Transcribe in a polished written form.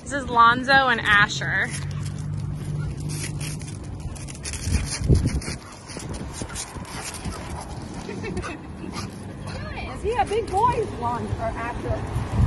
This is Lonzo and Asher. Nice. Yeah, big boys, Lonzo or Asher.